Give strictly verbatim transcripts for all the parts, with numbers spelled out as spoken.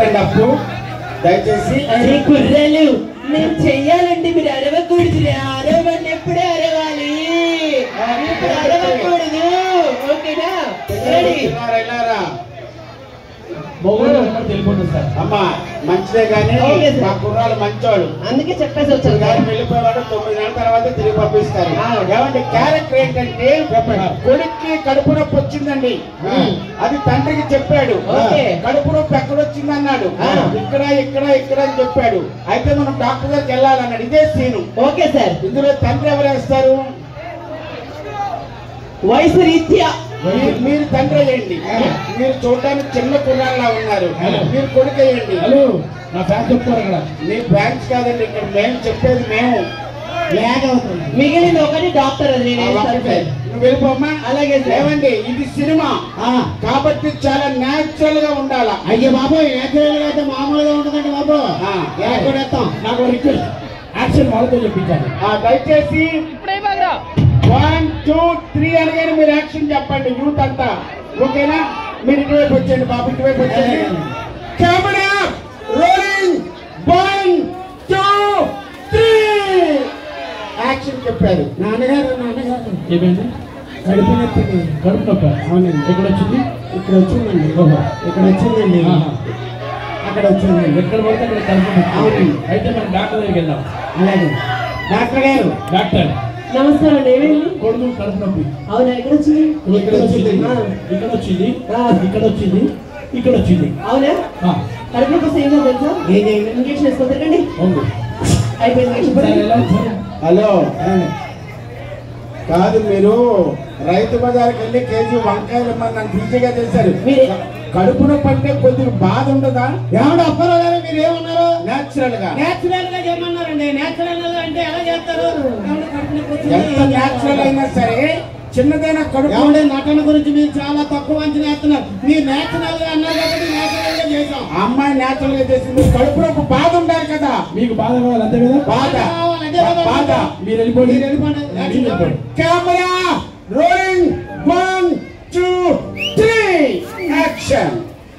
కట్టండి అప్పు దయచేసి. కుర్రాలు నేను చెయ్యాలంటే మీరు అరవకూడదు, అరవండి ఎప్పుడే అరవాలి, ఇప్పుడు అరవకూడదు. ఓకేనా? అమ్మా మంచిదే కానీ మా కుర్రాలు మంచోడు, అందుకే చెప్పేసి వచ్చాను. కానీ వెళ్ళిపోయేవాడు తొమ్మిది నెలల తర్వాత తిరిగి పంపిస్తారు. ఏమంటే క్యారెక్టర్ ఏంటంటే కొడుక్కి కడుపు నొప్పి వచ్చిందండి, అది తండ్రికి చెప్పాడు. కడుపు నొప్పి ఎక్కడొచ్చింది అన్నాడు, ఇక్కడ ఇక్కడ ఇక్కడ అని చెప్పాడు. అయితే మనం డాక్టర్ దగ్గరికి వెళ్ళాలన్నాడు. ఇదే సీను. Okay sir. ఇందులో తండ్రి ఎవరు వేస్తారు? వయసు రీత్యా మీరు తండ్రి అయ్యండి. మీరు చూడడానికి చిన్న కుర్రాళ్ళ ఉన్నారు, మీరు కొడుకు అయ్యండి. హలో నా ఫ్యాన్స్ చెప్తారు అక్కడ. నీ బ్రాంచ్ కాదండి, ఇక్కడ మేము చెప్పేది మేము. మిగిలిన ఒకటి డాక్టర్ అది నువ్వు వెళ్ళిపోమ్మా. అలాగే ఏమండి, ఇది సినిమా కాబట్టి చాలా న్యాచురల్ గా ఉండాలా. అయ్యే బాబు న్యాచురల్ గా అయితే మామూలుగా ఉండదండి బాబు. నాకు రిక్వెస్ట్, యాక్షన్ వాళ్ళతో చెప్పించాలి. దయచేసి వన్ టూ త్రీ అనగానే మీరు యాక్షన్ చెప్పండి యూత్ అంతా. ఓకేనా? మీరు ఇటువైపు వచ్చేయండి బాబు, ఇటువైపు వచ్చేయండి. Camera rolling, one two three action చెప్పారు. నాన్నగారు నాన్నగారు ఏమైంది? కడుపు నొప్పి. కడుపు నొప్పి? అవునండి. ఎక్కడ వచ్చింది? ఇక్కడ వచ్చిందండి. ఓహో, ఇక్కడ వచ్చిందండి, అక్కడ వచ్చిందండి. ఎక్కడ పడితే అక్కడ కడుపు నొప్పి. అవునండి. అయితే మనం డాక్టర్ దగ్గరికి వెళ్దాం. అలాగే. డాక్టర్ గారు. డాక్టర్ నమస్కారం అండి. ఏమైంది? కొడుకు కడుపు నొప్పి. అవునా? ఎక్కడ వచ్చింది? ఇక్కడ వచ్చింది, ఇక్కడ వచ్చింది, ఇక్కడ వచ్చింది, ఇక్కడ వచ్చింది. అవునా? కడుపు నొప్పి ఏం కాదు తెలుసా? ఇంజక్షన్ వేసుకోకండి. అయిపోయింది. హలో కాదు, మీరు రైతు బజార్కి వెళ్ళి కేజీ వంకాయలు ఇమ్మని నన్ను ఈజీగా చేశారు. కడుపు నొప్పి అంటే కొద్దిగా బాధ ఉండదా? ఏమన్నా అప్పారావు గారు మీరు ఏమన్నారు? నేచురల్ గా నేచురల్ గా చేయమన్నారండి. నేచురల్ గా అంటే ఎలా చేస్తారు? ఎంత నేచురల్ అయినా సరే చిన్నదైనా కడుపు. ఏమంటే నటన గురించి మీరు చాలా తక్కువ అంచనా వేస్తున్నారు. మీరు నేచురల్ గా అన్నారు కాబట్టి నేచురల్ గా చేసాం. అమ్మాయి నేచురల్ గా చేసింది. కడుపు నొప్పి బాధ ఉండాలి కదా. మీకు బాధ కావాలి అంతే కదా? బాధ బాధ. మీరు వెళ్ళిపోండి, మీరు వెళ్ళిపోండి. Camera rolling, one two three action.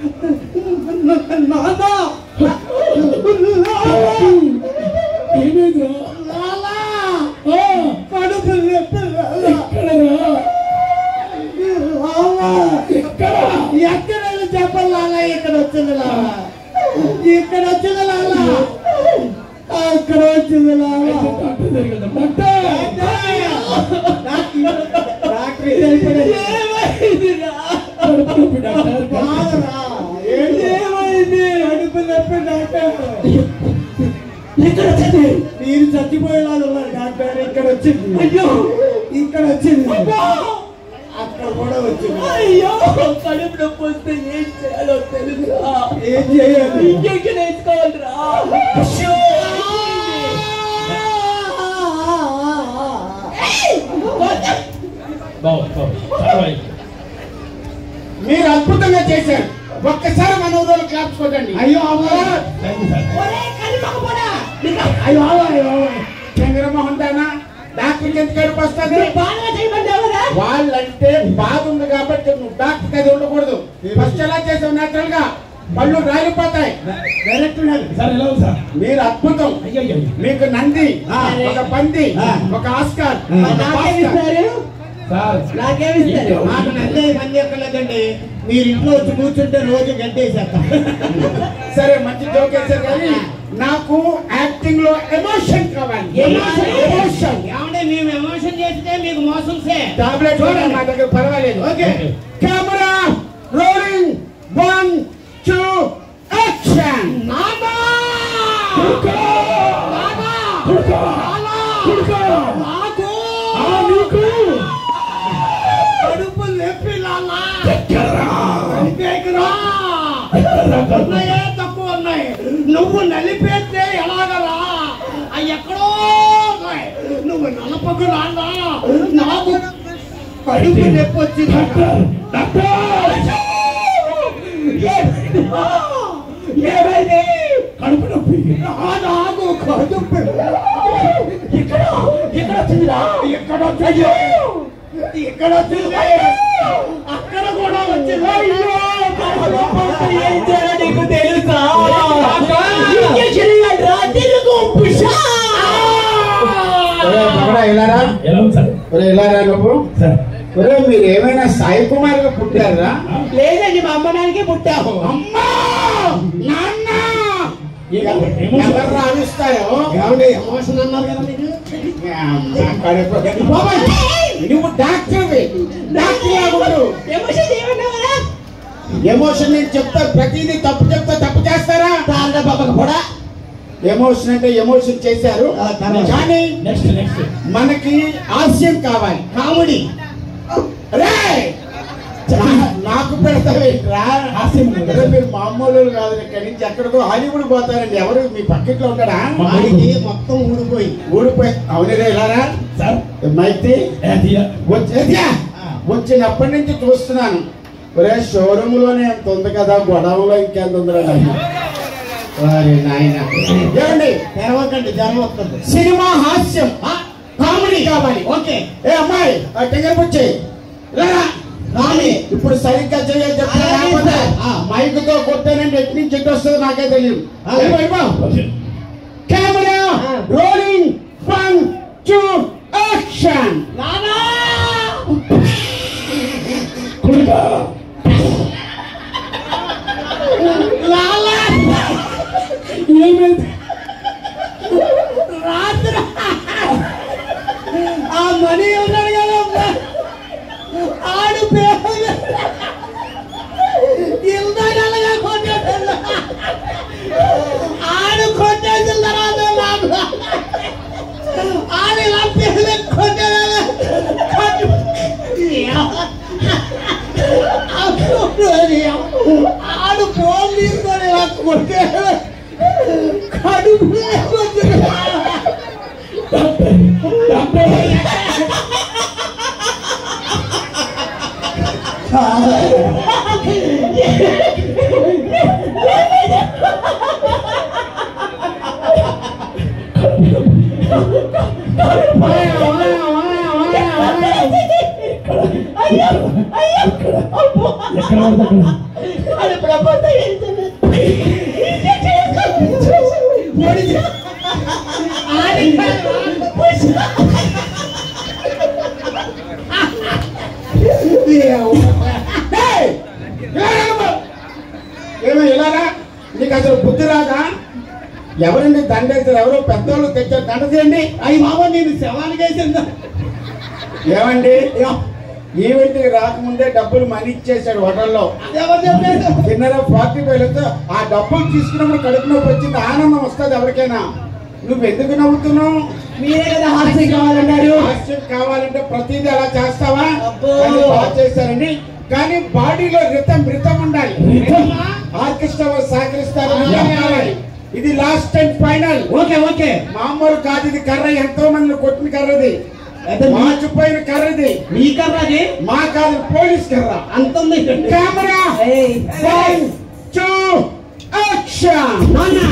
ఎక్కడ చెప్పాలా? ఇక్కడ వచ్చింది లాలా, ఇక్కడ వచ్చింది లాలా, అక్కడ వచ్చింది లాలా. ఇక్కడ వచ్చింది. మీరు చచ్చిపోయేలాగా ఉన్నారు డాక్టర్. ఇక్కడ వచ్చింది. అయ్యో, ఇక్కడ వచ్చింది, అక్కడ కూడా వచ్చింది. అయ్యో, కడుపు నొప్పి వస్తే ఏం చేయాలో తెలుసా? ఏం చేయాలి? ఇంజక్షన్ వేసుకోవాలిరా. మీరు అద్భుతంగా చేశారు. ఒక్కసారి మన ఊళ్ళో క్లాప్స్ కొట్టండి. అయ్యో చంద్రమోహన్ దానా డాక్టర్కి ఎందుకు కడుపు వస్తుంది? వాళ్ళంటే బాధ ఉంది కాబట్టి నువ్వు డాక్టర్ అది ఉండకూడదు. ఫస్ట్ ఎలా చేసావు? నేచురల్ గా పళ్ళు రాలిపోతాయి. మీరు అద్భుతం. మీకు నంది, ఒక పంది, ఒక ఆస్కార్. నాకేమిస్తారు? నాకు నందే మంది ఎక్కర్లేదండి. మీరు ఇంట్లో వచ్చి కూర్చుంటే రోజు గంటేసేస్తాం. సరే, మంచి జోక్ వేసారు కానీ నాకు యాక్టింగ్ లో ఎమోషన్ కావాలి. ఎమోషన్. ఏమంటే మేము ఎమోషన్ చేస్తే మీకు మోసం టాబ్లెట్ చూడండి, మా దగ్గర పర్వాలేదు. Okay, camera rolling, one two action. కడుపు నొప్పి లాలా, తక్కువ ఉన్నాయి. నువ్వు నలిపేస్తే ఎలాగరా? అవి ఎక్కడో ఉన్నాయి. నువ్వు నలపకు నాన్నా. నాకు కడుపు నొప్పి వచ్చింది. ఏమైంది? కడుపు నొప్పి. నాకు కడుపు ఇక్కడ ఇక్కడ వచ్చిందిరా. ఇక్కడ వచ్చి ఇక్కడ వచ్చింది, అక్కడ కూడా వచ్చింది. ఏం చేయాలో నీకు తెలుసా? ఇలారా ఎలా ఉంది సార్? ఒరే ఇలారా నువ్వు సార్ ఒరే మీరు ఏమైనా సాయి కుమార్ గా పుట్టారా? లేదండి మా అమ్మ నాన్నకే పుట్టాము. అమ్మా నాన్న ఏమో ఎవరు రావిస్తారో ఏమండి ఎమోషన్ అన్నారు కదా మీకు? నువ్వు డాక్టర్ డాక్టర్ ఎమోషన్ ఏమన్నావు కదా? ఎమోషన్ నేను చెప్తా, ప్రతిదీ తప్పు చెప్తా తప్పు చేస్తారా? తారద బాబాకు కూడా ఎమోషన్ అంటే ఎమోషన్ చేశారు, కానీ నెక్స్ట్ నెక్స్ట్ మనకి హాస్యం కావాలి, కామెడీ. రేయ్! నా- నాకు పెడతావేంట్రా హాస్యం అరే మీరు మామూలు కాదు, ఇక్కడి నుంచి ఎక్కడికో హాలీవుడ్ పోతారండి. ఎవరు మీ పక్కిట్లో ఉంటాడా? మా వాడికి మొత్తం ఊడిపోయి ఊడిపోయి అవునరే ఇలారా సార్ మైతే ఏదియా? వచ్చేదా వచ్చినప్పటి నుంచి చూస్తున్నాను. ఒరే షోరూమ్ లోనే ఎంత ఉంది కదా, గొడవలో ఇంకెంత ఉందిరా నాయన. వారి నాయన ఏమండి తెరవకండి జ్వరం వస్తుంది. సినిమా హాస్యం కామెడీ కావాలి. ఓకే ఏ అమ్మాయి ఆ టెంగర్ పుచ్చి రాని ఇప్పుడు సరిగ్గా చేయాలి చెప్తా, లేకపోతే మైక్ తో కొట్టానంటే ఎటు నుంచి ఎటు వస్తుందో నాకే తెలియదు. Camera rolling one two action. నానా కొడుకా లాలా ఏమైంది? రాత్రి ఆ మనీ ఉన్నాడు కదా ఆడు పేరు ఇల్దాగా కొట్టేసి ఆడు కొట్టేసిన తర్వాత నాకు ఆడు ఇలా పేరు కొట్టే ఆడు ఫోన్ తీసుకొని ఇలా కొట్టే కడుపు ఎక్కడ పడతా అది ప్రపోజ్ ఏమో ఇలారా నీకు అసలు బుద్ధి రాదా? ఎవరండి దండేస్తారు? ఎవరో పెద్దోళ్ళు తెచ్చారు, దండ చేయండి. అయ్యి బాబా నేను శవానికి వేసిందా ఏమండి ఈవెంట్ రాకముందే డబ్బులు మనీ ఇచ్చేసాడు హోటల్లో. ఎవరు చెప్పలేదు? తిన్నర ఫార్టీ ఫైవ్ ఆ డబ్బులు తీసుకున్నప్పుడు కడుపు నొప్పి వచ్చింది, ఆనందం వస్తుంది ఎవరికైనా. నువ్వు ఎందుకు నవ్వుతున్నావు? మీరే కదా హాస్యం కావాలన్నారు. హాస్యం కావాలంటే ప్రతిదీ అలా చేస్తావా? అబ్బో. కానీ బాగా చేశారండి, కానీ బాడీలో రితం రితం ఉండాలి. ఆర్కెస్ట్రా సహకరిస్తారు, రితం కావాలి. ఇది last and final. Okay okay మామూలు కాదు, ఇది కర్ర ఎంతో మంది కొట్టిన కర్రది, మార్చిపోయిన కర్రది. మీ కర్రది మా కాదు, పోలీస్ కర్ర. అంత ఉంది. Camera one two action.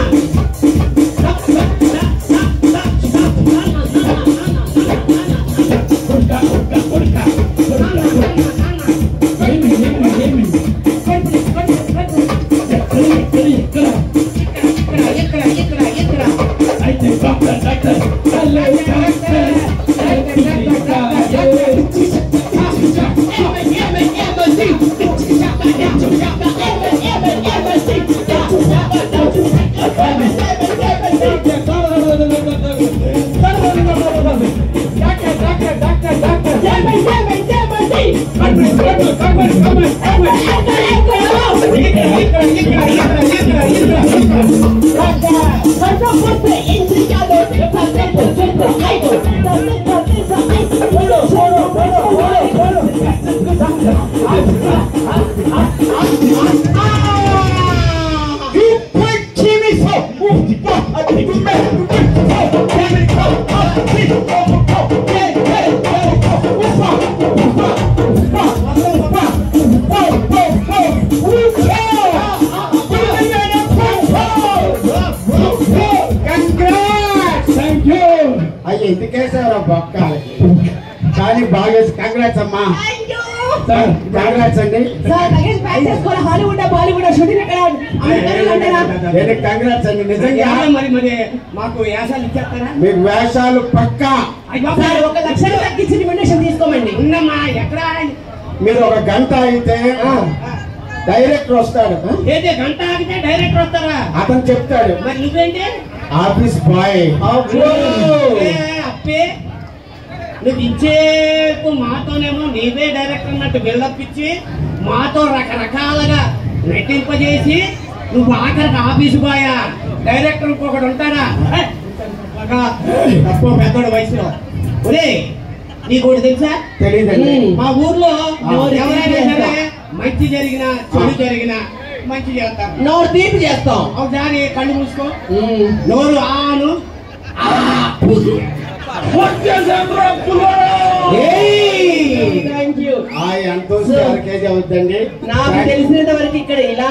అయ్యా ఎందుకేసారా బొక్క? కానీ బాగా కంగ్రాట్స్ అమ్మా, కంగ్రాట్స్ అండి. హాలీవుడ్ బాలీవుడ్ షూటింగ్ ఎక్కడ కంగ్రాట్స్ అండి. నిజంగా మరి మరి మాకు వేషాలు ఇచ్చేస్తారా? మీకు వేషాలు పక్కా సార్ ఒక లక్ష తగ్గించి రికమెండేషన్ తీసుకోమండి. ఉన్నమ్మా ఎక్కడ మీరు ఒక గంట అయితే డైరెక్టర్ వస్తాడు. ఏదే గంట ఆగితే డైరెక్టర్ వస్తారా? అతను చెప్తాడు. మరి నువ్వేంటి ఆఫీస్ బాయ్. అప్పే నువ్వు ఇచ్చేపు మాతోనేమో నీవే డైరెక్టర్ అన్నట్టు బిల్డప్ ఇచ్చి మాతో రకరకాలుగా నటింపజేసి నువ్వు ఆఖరికి ఆఫీసు బాయా డైరెక్టర్ ఇంకొకటి ఉంటాడా? తప్ప పెద్దోడు వయసులో. ఒరే నీకు ఒకటి తెలుసా? తెలియదండి. మా ఊర్లో ఎవరైనా సరే మంచి జరిగినా చెడు జరిగినా మంచి చేస్తారు. నోరు తీపి చేస్తాం. ఒకసారి కళ్ళు మూసుకో. నోరు ఆను థ్యాంక్ యూ. ఆ ఎంతో కేజీ అవుతుందండి. నాకు తెలిసినంత వరకు ఇక్కడ ఇలా